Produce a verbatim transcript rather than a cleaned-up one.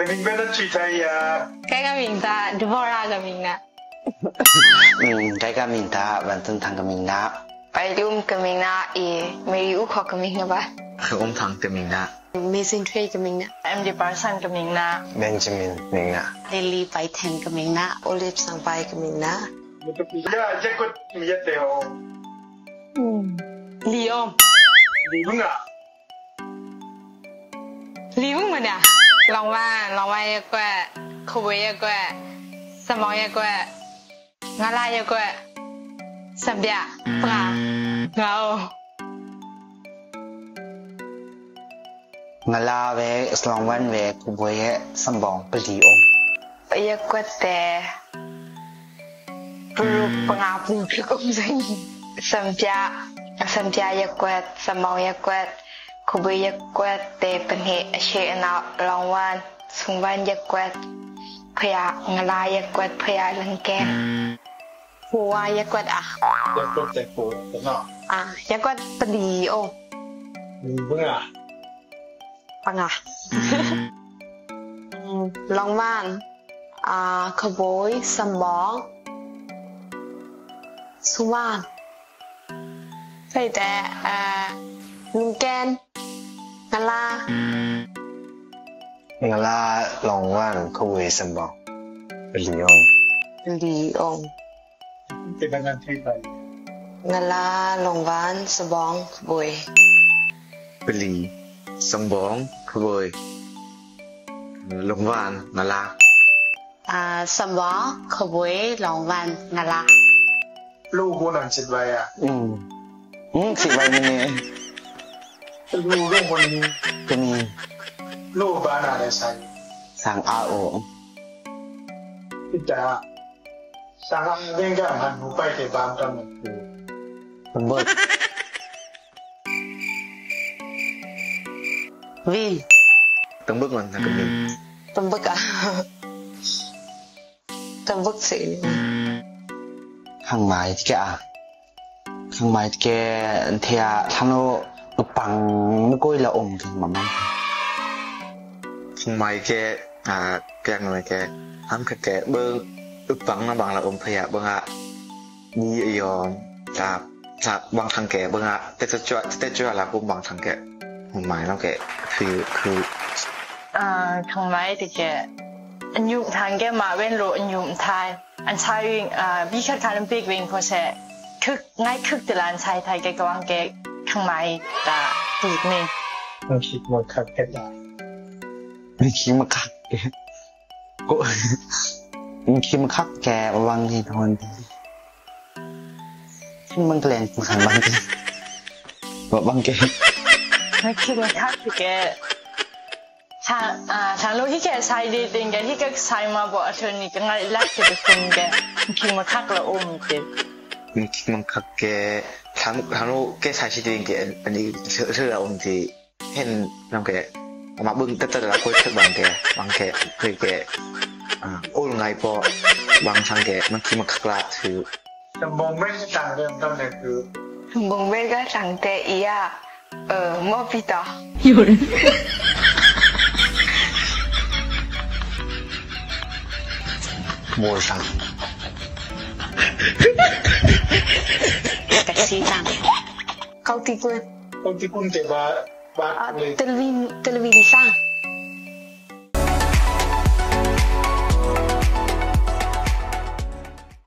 mình bên đó chỉ thấy cái cái mình ta đùa ra cái mình nè ừ cái cái mình ta vẫn từng thằng cái mình đã ไปรุ่มกับมิงนะเอไม่รู้ขอกับมิงนะบ้า ông thằng cái mình đã เมซินเทรกับมิงนะเอ็มดีปาร์ซันกับมิงนะ Benjamin mình đã เดลี่ไปแทนกับมิงนะโอลิฟสังไปกับมิงนะ ya ya kut ya teo ลีออม di bunga ลีมึงมาเนี่ยลองว่าลองว่าเยอะกว่าคุยเยอะกว่าสมองเยอะกว่างาลายเยอะกว่าสัมเดียปลาเงา ngala về slong văn về cụ bồi sâm bóng bì ông ไปเยอะกว่าแต่ปลูกปลาปลูกพริกอมใส่สัมเดียสัมเดียเยอะกว่าสมองเยอะกว่าคุยเยอะกว่าแต่เป็นเหตุเชื่อนาลองวันสงวันเยอะกว่าพยางาลายเยอะกว่าพยาลังแกนหัวยากวดอ่ะ ya kut te ko no อ่ะยากวดปลีโอ di bunga ปังอ่ะลองว่านอ่าขบวยสมองสุวรรณใช่แต่อ่าลุงแกนกะลา ngala long văn cụ bồi sâm bóng bì ông ลีโอเป็นงานที่ไปงะลาลงวานสบองขบวย bì sâm bóng cụ bồi long văn ngala อ่าสมองขบวยหลงวันงาลาลูกคนนั้นสิไปอ่ะ ừ ừ chị vậy nè ลูกลูกคนนี้ cái mi ลูกบ้านอะไรใส่ sang a o ที่จะสั่งเรื่องการหันหูไปที่บ้านกันมันคือ con bớt วิ từng bước lần thằng cái mình ต้นบึกอ่ะต้นบึกสี hàng máy thì kìa hàng máy thì kìa thì thằng nó bằng nó coi là ổn thì mà mang hàng máy kìa à cái người kìa hắn kìa kìa bơ ức bằng nó bằng là ổn thì à bằng à đi iyo à à bằng thằng kìa bằng à tết tết cho tết cho là cũng bằng thằng kìa hàng máy nó kìa thìคืออ่าทางไม้ที่แกอันยุทางแกมาเว้นโลอันยุไทยอันชายวิ่งอ่าบิคัดคาร์มปิกวิ่งพอเสร็จคึกง่ายคึกแต่ละอันชายไทยแกก็วางแกทางไม้ตาตีกนี่มันคิดมันขัดแค่ได้ mình khi mà khắc kìa cô mình khi mà khắc kìa văng thì thôi khi mà lên cũng hàng văng kìa và văng kìa ไม่คิดว่าทักที่แกทางอ่าทางโลกที่แกใช้ดีจริงแกที่แกใช้มาบอกเธอนี่ก็ง่ายลักจะเป็นคนแกคิดมาทักละอมเด็ด mình khi mà khắc kìa thằng thằng nó cái sai chỉ tiền kìa anh đi thưa thưa là ông thì hen làm kìa mà bưng tất tất là quay thức bằng kìa bằng kìa cười kìa à ôn ngày po bằng thằng kìa mình khi mà khắc lại thì แต่มองไม่ต่างเรื่องตำแหน่งคือบงเวก็สั่งแต่อีอ่ะเออมอปิตา mua sang กะซีตังเขาตีกุนคนที่คุณเจ็บบ้าบ้าอ่าเลยเทลวินเทลวินซ่า